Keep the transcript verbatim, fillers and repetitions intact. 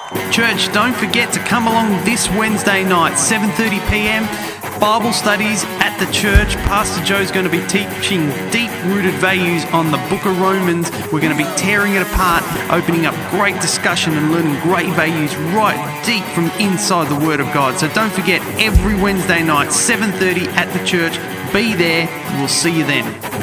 Church, don't forget to come along this Wednesday night, seven thirty p m, Bible studies at the church. Pastor Joe's going to be teaching deep-rooted values on the book of Romans. We're going to be tearing it apart, opening up great discussion and learning great values right deep from inside the Word of God. So don't forget, every Wednesday night, seven thirty at the church. Be there. We'll see you then.